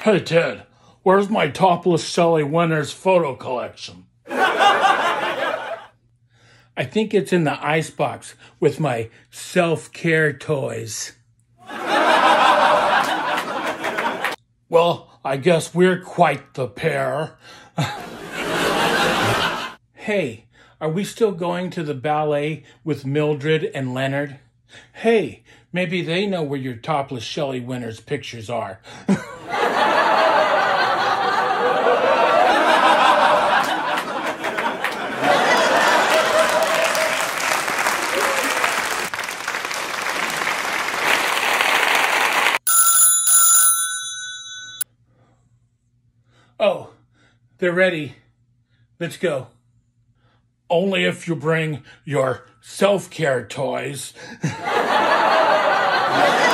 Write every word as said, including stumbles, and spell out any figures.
Hey, Ted, where's my topless Shelley Winters photo collection? I think it's in the icebox with my self-care toys. Well, I guess we're quite the pair. Hey, are we still going to the ballet with Mildred and Leonard? Hey, maybe they know where your topless Shelley Winters pictures are. Oh, they're ready. Let's go. Only if you bring your self-care toys.